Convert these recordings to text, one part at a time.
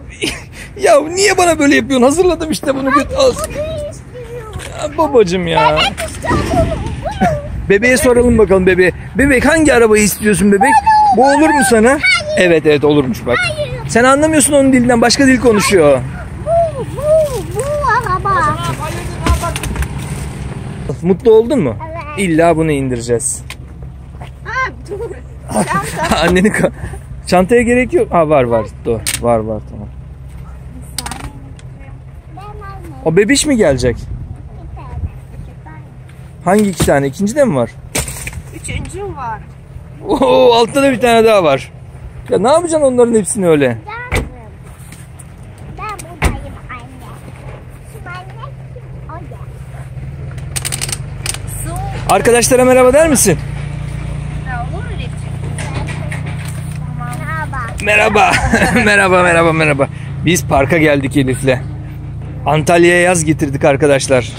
Ya niye bana böyle yapıyorsun? Hazırladım işte bunu. Al. Ya babacım ya. Bebeğe soralım bakalım bebeğe. Bebek hangi arabayı istiyorsun bebek? Bu olur mu sana? Evet evet olurmuş bak. Sen anlamıyorsun onun dilinden. Başka dil konuşuyor. Bu araba. Mutlu oldun mu? Evet. İlla bunu indireceğiz. Dur. Annenin çantaya gerek yok. Ha var. Doğru. Var tamam. O bebiş mi gelecek? Hangi iki tane? İkinci de mi var? Üçüncü var. Oo, altta da bir tane daha var. Ya ne yapacaksın onların hepsini öyle? Ben buradayım anne. Şimdi anne kim? O ya. Arkadaşlara merhaba der misin? Merhaba. Merhaba. Biz parka geldik Elif'le. Antalya'ya yaz getirdik arkadaşlar.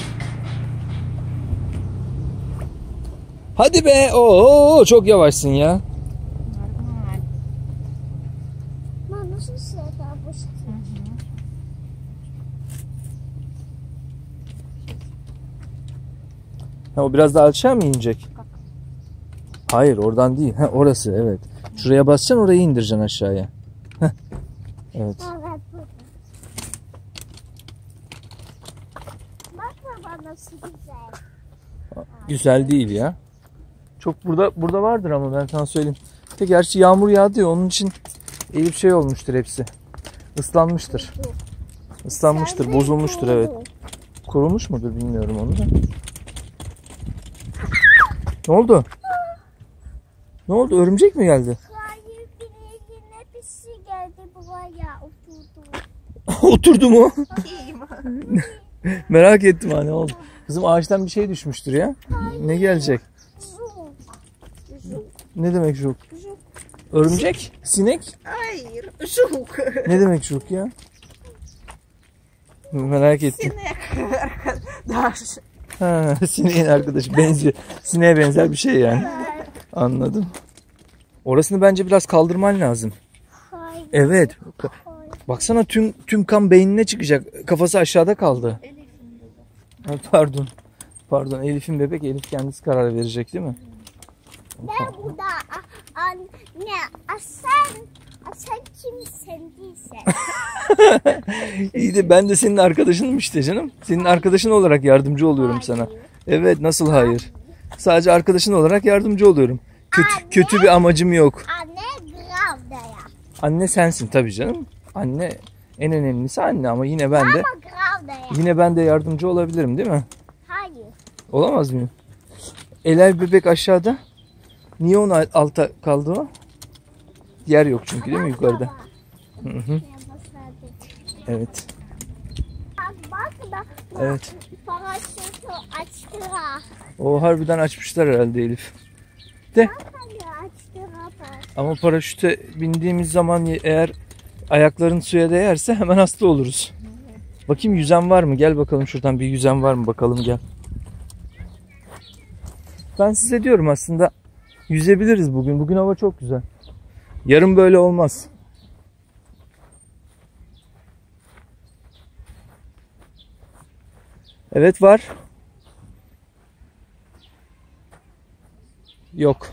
Hadi be. Oo çok yavaşsın ya. Nasıl şeyler bu? Ha, o biraz daha aşağı mı inecek? Hayır oradan değil. Ha, orası evet. Şuraya basacaksın orayı indireceksin aşağıya. Heh. Evet. Bak baba nasıl güzel. Güzel değil ya. Çok burada vardır ama ben sana söyleyeyim. Tek gerçi yağmur yağdı ya onun için Elif şey olmuştur hepsi. Islanmıştır. Islanmıştır, bozulmuştur evet. Kurumuş mudur bilmiyorum onu da. Ne oldu? Ne oldu? Örümcek mi geldi? Hayır, yine bir şey geldi buraya oturdu. Oturdu mu? Merak ettim ha ne oldu? Kızım ağaçtan bir şey düşmüştür ya. Ne gelecek? Ne demek jok? Örümcek? Sinek? Hayır, jok. Ne demek jok ya? Merak ettim. Sinek arkadaş. Ha, sineğin arkadaşı benziyor. Sineğe benzer bir şey yani. Anladım. Orasını bence biraz kaldırman lazım. Hayır. Evet. Baksana tüm kan beynine çıkacak. Kafası aşağıda kaldı. Ha, pardon Elif'in bebek. Elif kendisi karar verecek değil mi? Ben burada anne sen kimsin değilse. İyi de ben de senin arkadaşınım işte canım. Senin arkadaşın olarak yardımcı oluyorum sana. Evet nasıl hayır? Sadece arkadaşın olarak yardımcı oluyorum. Kötü bir amacım yok. Anne Gravda'ya. Anne sensin tabii canım. Anne en önemlisi anne ama yine ben de Ama Gravda'ya. yine ben de yardımcı olabilirim değil mi? Hayır. Olamaz mıyım? Elay bebek aşağıda. Niye ona alta kaldı o? Yer yok çünkü değil mi yukarıda? Hı. Evet. Bak da Evet. paraşütü açtılar. O harbiden açmışlar herhalde Elif. De Açtılar. ama paraşüte bindiğimiz zaman eğer ayakların suya değerse hemen hasta oluruz. Bakayım yüzen var mı? Gel bakalım şuradan bir yüzen var mı bakalım gel. Ben size diyorum aslında yüzebiliriz bugün. Bugün hava çok güzel. Yarın böyle olmaz. Evet var. Yok.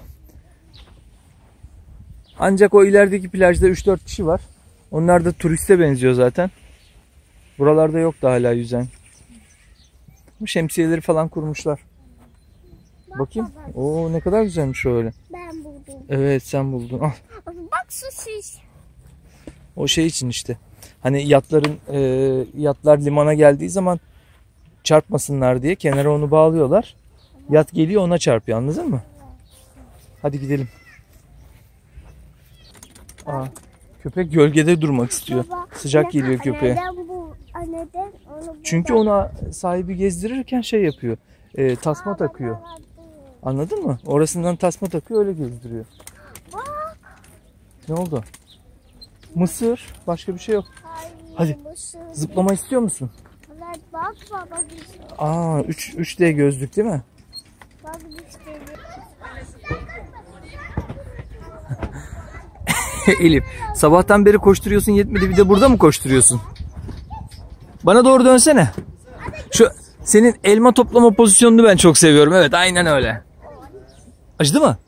Ancak o ilerideki plajda 3-4 kişi var. Onlar da turiste benziyor zaten. Buralarda yok da hala yüzen. Şemsiyeleri falan kurmuşlar. Bakayım. Oo ne kadar güzelmiş o öyle. Ben buldum. Evet sen buldun. Al. Bak sosis. O şey için işte. Hani yatlar limana geldiği zaman çarpmasınlar diye kenara onu bağlıyorlar. Yat geliyor ona çarpıyor anladın mı? Hadi gidelim. Aa, köpek gölgede durmak istiyor. Sıcak geliyor köpeğe. Neden bu? Neden onu Çünkü ona sahibi gezdirirken şey yapıyor. Tasma takıyor. Anladın mı? Orasından tasma takıyor öyle gezdiriyor. Bak. Ne oldu? Mısır. Başka bir şey yok. Hayır, Hadi. Zıplama istiyor musun? Evet, bak baba güzel. Aa 3D gözlük değil mi? Bak güzel. Elif, sabahtan beri koşturuyorsun yetmedi bir de burada mı koşturuyorsun? Bana doğru dönsene. Şu senin elma toplama pozisyonunu ben çok seviyorum. Evet, aynen öyle. Acıdı mı?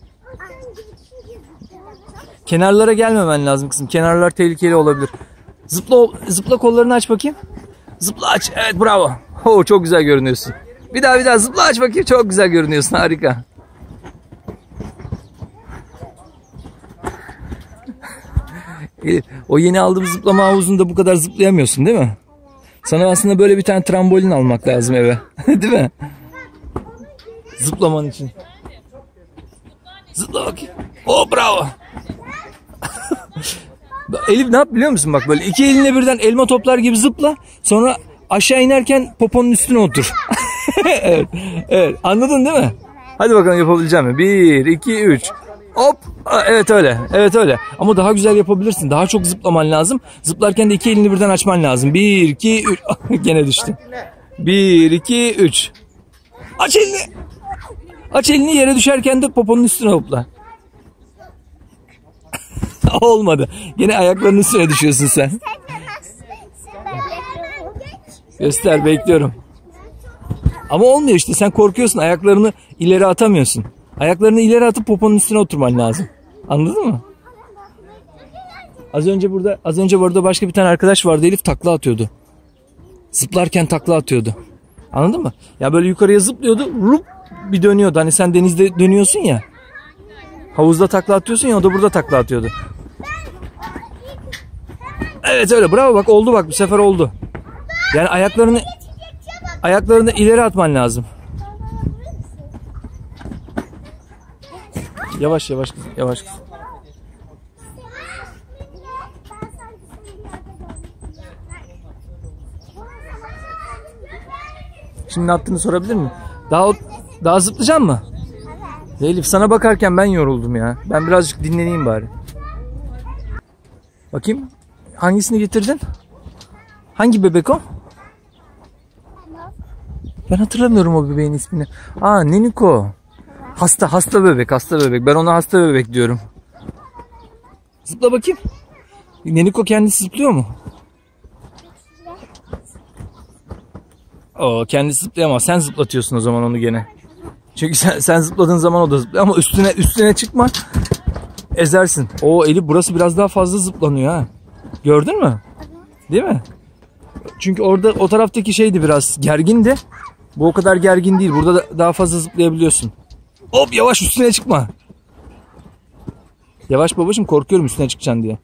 Kenarlara gelmemen lazım kızım. Kenarlar tehlikeli olabilir. Zıpla kollarını aç bakayım. Zıpla aç. Evet, bravo. Çok güzel görünüyorsun. Bir daha zıpla aç bakayım. Çok güzel görünüyorsun. Harika. O yeni aldığım zıplama havuzunda bu kadar zıplayamıyorsun değil mi? Sana aslında böyle bir tane trambolin almak lazım eve. Değil mi? Zıplaman için. Zıpla bakayım. Bravo. Elif ne yap biliyor musun? Bak böyle iki elinle birden elma toplar gibi zıpla. Sonra aşağı inerken poponun üstüne otur. Evet. Anladın değil mi? Hadi bakalım yapabileceğim mi? 1, 2, 3. Hop. Evet öyle. Ama daha güzel yapabilirsin. Daha çok zıplaman lazım. Zıplarken de iki elini birden açman lazım. 1, 2, 3. Gene düştü. 1, 2, 3. Aç elini. Aç elini, yere düşerken de poponun üstüne hopla. Olmadı. Gene ayaklarının üstüne düşüyorsun sen. Göster, bekliyorum. Ama olmuyor işte, sen korkuyorsun, ayaklarını ileri atamıyorsun. Ayaklarını ileri atıp poponun üstüne oturman lazım. Anladın mı? Az önce burada başka bir tane arkadaş vardı, Elif takla atıyordu. Zıplarken takla atıyordu. Anladın mı? Ya böyle yukarıya zıplıyordu, rup bir dönüyordu. Hani sen denizde dönüyorsun ya. Havuzda takla atıyorsun ya, o da burada takla atıyordu. Evet öyle, bravo, bak oldu, bak bu sefer oldu. Yani ayaklarını ileri atman lazım. Yavaş kızım. Şimdi ne yaptığını sorabilir miyim? Daha zıplayacak mı? Elif, sana bakarken ben yoruldum ya. Ben birazcık dinleneyim bari. Bakayım. Hangisini getirdin? Hangi bebek o? Ben hatırlamıyorum o bebeğin ismini. Neniko. Hasta bebek. Ben ona hasta bebek diyorum. Zıpla bakayım. Neniko kendisi zıplıyor mu? Kendisi zıplayamaz. Sen zıplatıyorsun o zaman onu gene. Çünkü sen zıpladığın zaman o da zıplıyor. Ama üstüne çıkma. Ezersin. Elif, burası biraz daha fazla zıplanıyor ha. Gördün mü? Değil mi? Çünkü orada o taraftaki şeydi, biraz gergindi. Bu o kadar gergin değil. Burada daha fazla zıplayabiliyorsun. Hop, yavaş, üstüne çıkma. Yavaş babacığım, korkuyorum üstüne çıkacaksın diye.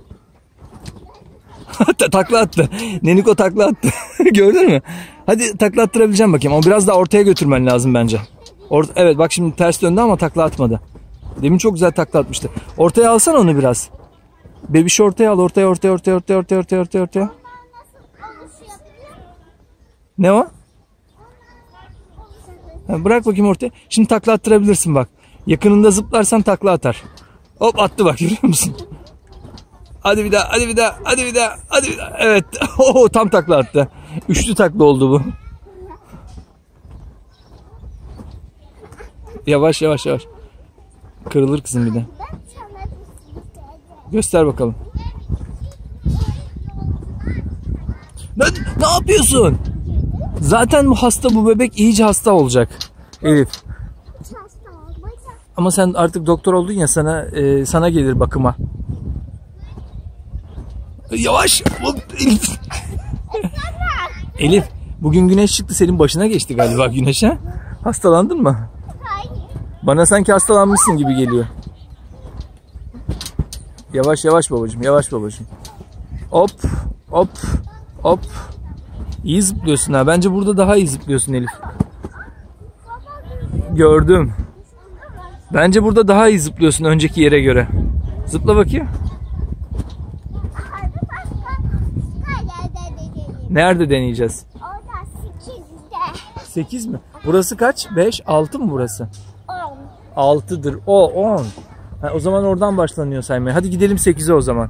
Takla attı. Neniko takla attı. Gördün mü? Hadi takla attırabileceğim bakayım. Ama biraz daha ortaya götürmen lazım bence. Evet bak, şimdi ters döndü ama takla atmadı. Demin çok güzel takla atmıştı. Ortaya alsana onu biraz. Bebişi ortaya al. Ortaya. Ne o? Bırak bakayım ortaya. Şimdi takla attırabilirsin bak. Yakınında zıplarsan takla atar. Hop, attı bak, görüyor musun? Hadi bir daha. Evet. Tam takla attı. Üçlü takla oldu bu. Yavaş. Kırılır kızım bir de. Göster bakalım. Ne yapıyorsun? Zaten bu bebek iyice hasta olacak. Elif. Ama sen artık doktor oldun ya, sana gelir bakıma. Yavaş. Elif, bugün güneş çıktı, senin başına geçti galiba güneş ha? Hastalandın mı? Hayır. Bana sanki hastalanmışsın gibi geliyor. Yavaş babacığım. Hop. İyi zıplıyorsun ha. Bence burada daha iyi zıplıyorsun Elif. Gördüm. Bence burada daha iyi zıplıyorsun önceki yere göre. Zıpla bakayım. Nerede deneyeceğiz? Orada 8'de. 8 mi? Burası kaç? 5, 6 mı burası? 10. 6'dır. 10. O zaman oradan başlanıyor saymaya. Hadi gidelim 8'e o zaman.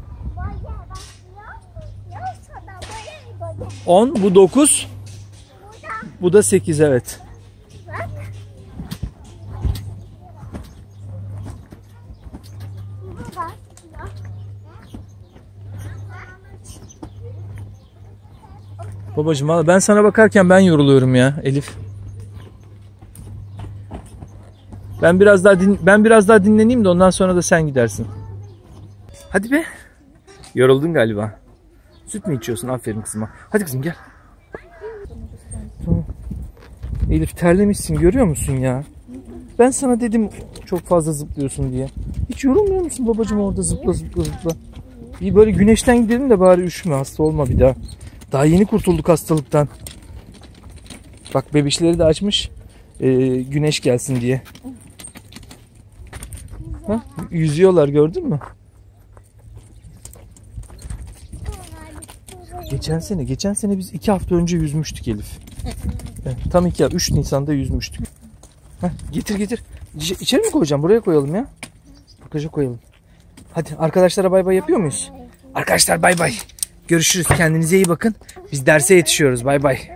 10, bu 9. Bu da 8, evet. Bak. Babacığım valla ben sana bakarken ben yoruluyorum ya Elif. Ben biraz daha dinleneyim de ondan sonra da sen gidersin. Hadi be. Yoruldun galiba. Süt mü içiyorsun? Aferin kızıma. Hadi kızım gel. Tamam. Elif terlemişsin, görüyor musun ya? Ben sana dedim çok fazla zıplıyorsun diye. Hiç yorulmuyor musun babacığım orada zıpla zıpla zıpla. Bir böyle güneşten gidelim de bari üşüme, hasta olma bir daha. Daha yeni kurtulduk hastalıktan. Bak bebişleri de açmış. Güneş gelsin diye. Ha? Yüzüyorlar, gördün mü? Geçen sene biz 2 hafta önce yüzmüştük Elif. Evet, tam 2 hafta, 3 Nisan'da yüzmüştük. Heh, getir. İçeri mi koyacağım? Buraya koyalım ya. Bagaja koyalım. Hadi arkadaşlara bay bay yapıyor muyuz? Arkadaşlar bay bay. Görüşürüz. Kendinize iyi bakın. Biz derse yetişiyoruz. Bay bay.